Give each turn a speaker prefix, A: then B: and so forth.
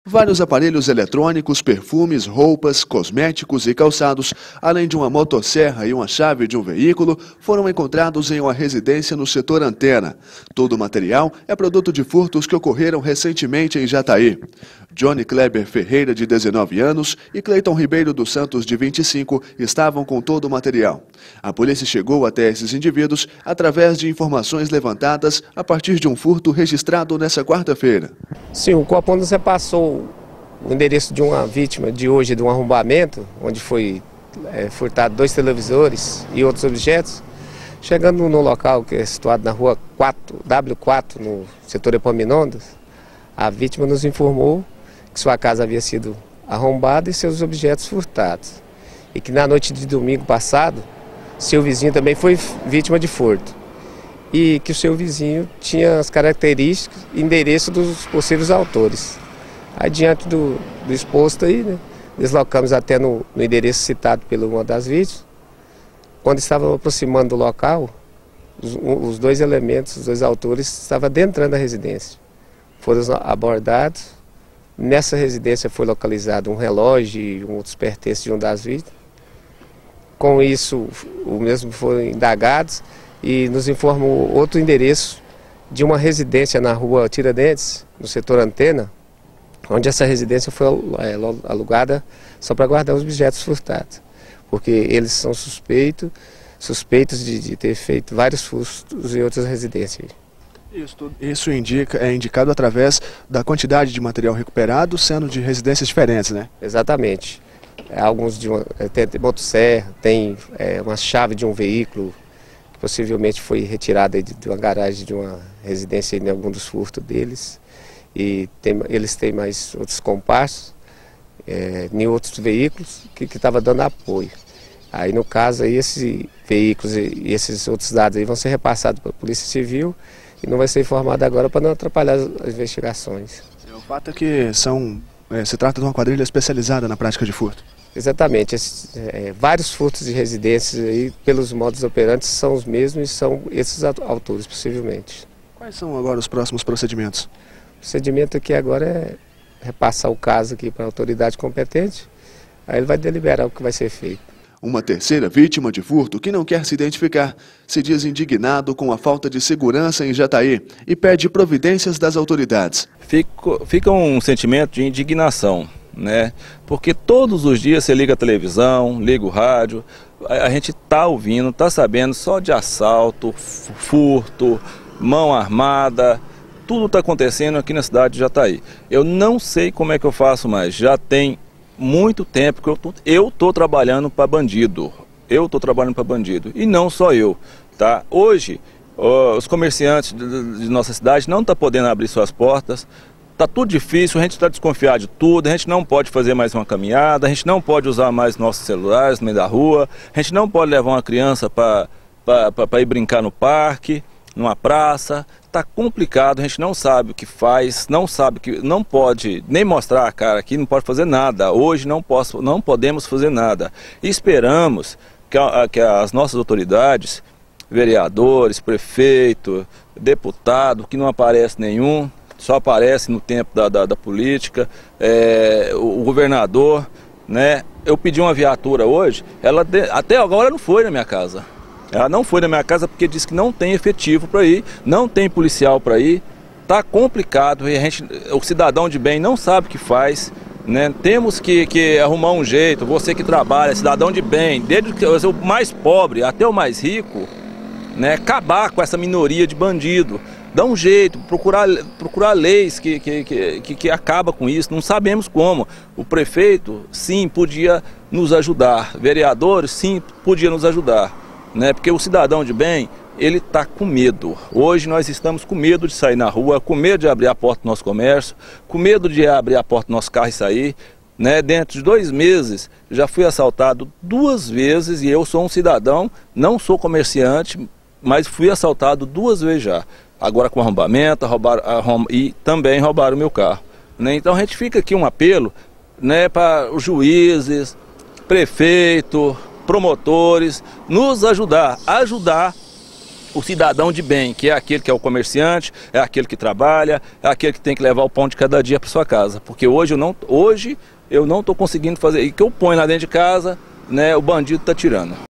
A: Vários aparelhos eletrônicos, perfumes, roupas, cosméticos e calçados, além de uma motosserra e uma chave de um veículo, foram encontrados em uma residência no setor Antena. Todo o material é produto de furtos que ocorreram recentemente em Jataí. Johnny Kleber Ferreira, de 19 anos, e Cleiton Ribeiro dos Santos, de 25, estavam com todo o material. A polícia chegou até esses indivíduos através de informações levantadas a partir de um furto registrado nesta quarta-feira.
B: Sim, o Copom nos repassou o endereço de uma vítima de hoje de um arrombamento, onde foi furtado 2 televisores e outros objetos. Chegando no local que é situado na rua W4, no setor Epaminondas, a vítima nos informou que sua casa havia sido arrombada e seus objetos furtados. E que na noite de domingo passado, seu vizinho também foi vítima de furto. E que o seu vizinho tinha as características e endereço dos possíveis autores. Aí, diante do exposto aí, né, deslocamos até no endereço citado pela uma das vítimas. Quando estavam aproximando do local, os 2 elementos, os 2 autores, estavam adentrando a residência. Foram abordados. Nessa residência foi localizado um relógio e outros pertences de uma das vítimas. Com isso, o mesmo foram indagados e nos informou outro endereço de uma residência na rua Tiradentes, no setor Antena, onde essa residência foi alugada só para guardar os objetos furtados, porque eles são suspeitos de ter feito vários furtos em outras residências.
A: Isso é indicado através da quantidade de material recuperado, sendo de residências diferentes, né?
B: Exatamente. Alguns tem motosserra, tem uma chave de um veículo, que possivelmente foi retirada de uma garagem de uma residência em algum dos furtos deles. E eles têm mais outros compassos em outros veículos que estavam dando apoio. Aí, no caso, aí, esses veículos e esses outros dados aí vão ser repassados para a Polícia Civil e não vai ser informado agora para não atrapalhar as investigações.
A: O fato é que se trata de uma quadrilha especializada na prática de furto.
B: Exatamente. Vários furtos de residências aí, pelos modos operantes, são os mesmos e são esses autores, possivelmente.
A: Quais são agora os próximos procedimentos?
B: O procedimento aqui agora é repassar o caso aqui para a autoridade competente, aí ele vai deliberar o que vai ser feito.
A: Uma terceira vítima de furto, que não quer se identificar, se diz indignado com a falta de segurança em Jataí e pede providências das autoridades.
C: Fica um sentimento de indignação, né? Porque todos os dias você liga a televisão, liga o rádio, a gente está ouvindo, está sabendo só de assalto, furto, mão armada. Tudo está acontecendo aqui na cidade de Jataí. Eu não sei como é que eu faço mais. Já tem muito tempo que eu estou trabalhando para bandido. E não só eu, tá? Hoje, os comerciantes de nossa cidade não estão podendo abrir suas portas. Está tudo difícil, a gente está desconfiado de tudo. A gente não pode fazer mais uma caminhada. A gente não pode usar mais nossos celulares no meio da rua. A gente não pode levar uma criança para ir brincar no parque, numa praça. Está complicado, a gente não sabe o que faz, não pode nem mostrar a cara aqui, não pode fazer nada. Hoje não podemos fazer nada. E esperamos que as nossas autoridades, vereadores, prefeito, deputado, que não aparece nenhum, só aparece no tempo da política, o governador, né? Eu pedi uma viatura hoje, até agora não foi na minha casa. Ela não foi na minha casa porque disse que não tem efetivo para ir, não tem policial para ir, está complicado e o cidadão de bem não sabe o que faz, né? Temos que arrumar um jeito, você que trabalha, cidadão de bem, desde o mais pobre até o mais rico, né? Acabar com essa minoria de bandido, dar um jeito, procurar leis que acabam com isso, não sabemos como. O prefeito, sim, podia nos ajudar, vereadores, sim, podia nos ajudar. Né? Porque o cidadão de bem, ele está com medo. Hoje nós estamos com medo de sair na rua, com medo de abrir a porta do nosso comércio, com medo de abrir a porta do nosso carro e sair. Né? Dentro de 2 meses, já fui assaltado 2 vezes e eu sou um cidadão, não sou comerciante, mas fui assaltado 2 vezes já. Agora com arrombamento, e também roubaram o meu carro. Né? Então a gente fica aqui um apelo, né, para os juízes, prefeito, promotores, nos ajudar o cidadão de bem, que é aquele que é o comerciante, é aquele que trabalha, é aquele que tem que levar o pão de cada dia para sua casa. Porque hoje eu não estou conseguindo fazer. E que eu ponho lá dentro de casa, né, o bandido está tirando.